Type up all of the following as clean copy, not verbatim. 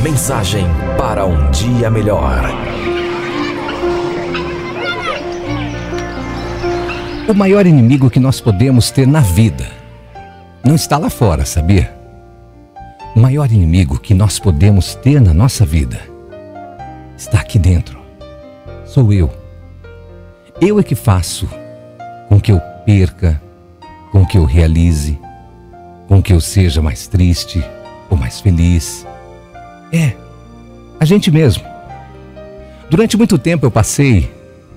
Mensagem para um dia melhor. O maior inimigo que nós podemos ter na vida não está lá fora, sabia? O maior inimigo que nós podemos ter na nossa vida está aqui dentro. Sou eu. Eu é que faço com que eu perca, com que eu realize, com que eu seja mais triste ou mais feliz. É, a gente mesmo. Durante muito tempo eu passei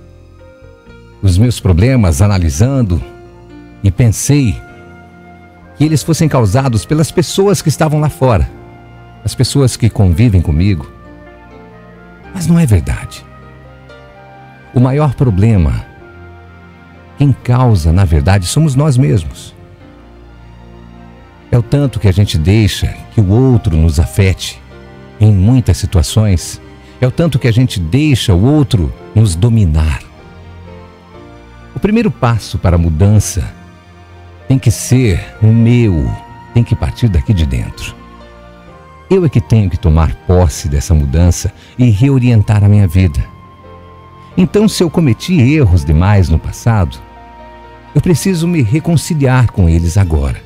os meus problemas analisando e pensei que eles fossem causados pelas pessoas que estavam lá fora, as pessoas que convivem comigo. Mas não é verdade. O maior problema, quem causa, na verdade, somos nós mesmos. É o tanto que a gente deixa que o outro nos afete em muitas situações. É o tanto que a gente deixa o outro nos dominar. O primeiro passo para a mudança tem que ser meu, tem que partir daqui de dentro. Eu é que tenho que tomar posse dessa mudança e reorientar a minha vida. Então, se eu cometi erros demais no passado, eu preciso me reconciliar com eles agora.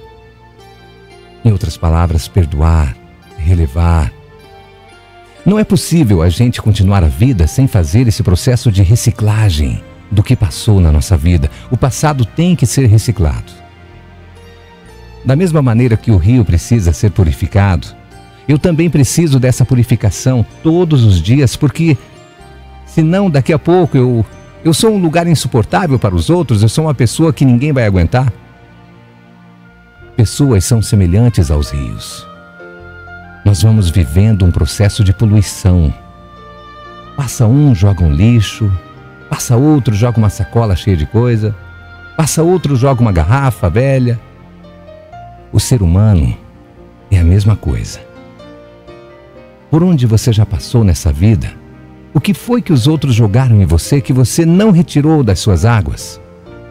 Em outras palavras, perdoar, relevar. Não é possível a gente continuar a vida sem fazer esse processo de reciclagem do que passou na nossa vida. O passado tem que ser reciclado. Da mesma maneira que o rio precisa ser purificado, eu também preciso dessa purificação todos os dias, porque senão daqui a pouco eu sou um lugar insuportável para os outros, eu sou uma pessoa que ninguém vai aguentar. Pessoas são semelhantes aos rios. Nós vamos vivendo um processo de poluição. Passa um, joga um lixo. Passa outro, joga uma sacola cheia de coisa. Passa outro, joga uma garrafa velha. O ser humano é a mesma coisa. Por onde você já passou nessa vida? O que foi que os outros jogaram em você que você não retirou das suas águas?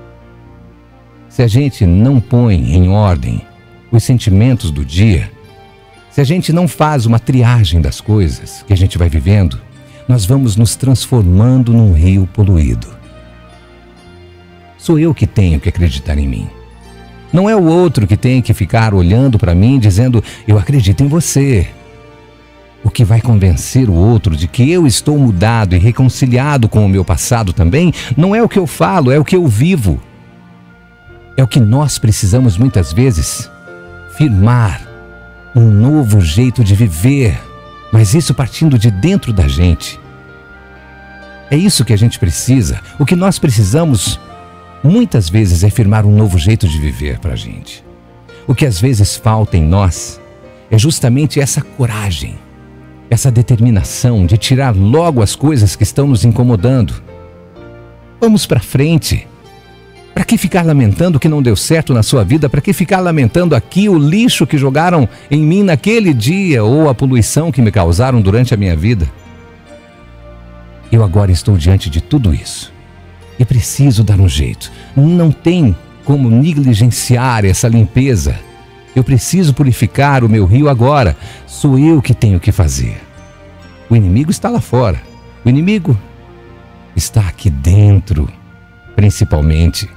Se a gente não põe em ordem os sentimentos do dia, se a gente não faz uma triagem das coisas que a gente vai vivendo, nós vamos nos transformando num rio poluído. Sou eu que tenho que acreditar em mim. Não é o outro que tem que ficar olhando para mim dizendo, eu acredito em você. O que vai convencer o outro de que eu estou mudado e reconciliado com o meu passado também, não é o que eu falo, é o que eu vivo. É o que nós precisamos muitas vezes firmar um novo jeito de viver, mas isso partindo de dentro da gente. É isso que a gente precisa. O que nós precisamos muitas vezes é firmar um novo jeito de viver para a gente. O que às vezes falta em nós é justamente essa coragem, essa determinação de tirar logo as coisas que estão nos incomodando. Vamos para frente. Para que ficar lamentando o que não deu certo na sua vida? Para que ficar lamentando aqui o lixo que jogaram em mim naquele dia ou a poluição que me causaram durante a minha vida? Eu agora estou diante de tudo isso e preciso dar um jeito. Não tem como negligenciar essa limpeza. Eu preciso purificar o meu rio agora. Sou eu que tenho que fazer. O inimigo está lá fora. O inimigo está aqui dentro, principalmente.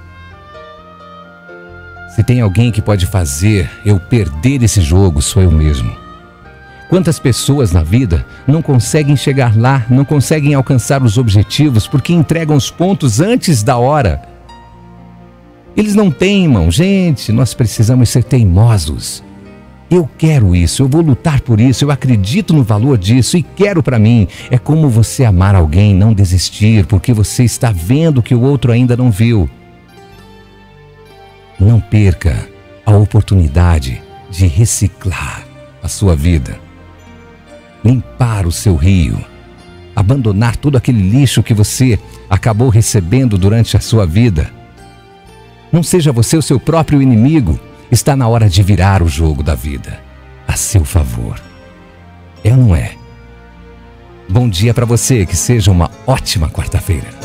Se tem alguém que pode fazer eu perder esse jogo, sou eu mesmo. Quantas pessoas na vida não conseguem chegar lá, não conseguem alcançar os objetivos porque entregam os pontos antes da hora? Eles não teimam. Gente, nós precisamos ser teimosos. Eu quero isso, eu vou lutar por isso, eu acredito no valor disso e quero para mim. É como você amar alguém, não desistir, porque você está vendo que o outro ainda não viu. Não perca a oportunidade de reciclar a sua vida, limpar o seu rio, abandonar todo aquele lixo que você acabou recebendo durante a sua vida. Não seja você o seu próprio inimigo. Está na hora de virar o jogo da vida a seu favor. É ou não é? Bom dia para você, que seja uma ótima quarta-feira.